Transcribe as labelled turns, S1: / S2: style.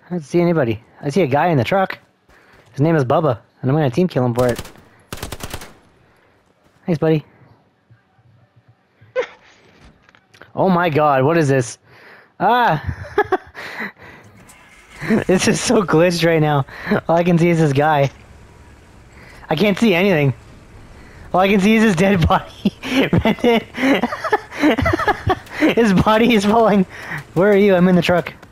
S1: I don't see anybody. I see a guy in the truck. His name is Bubba, and I'm gonna team kill him for it. Thanks, buddy. Oh my god, what is this? Ah! This is so glitched right now. All I can see is this guy. I can't see anything. All I can see is his dead body. His body is falling. Where are you? I'm in the truck.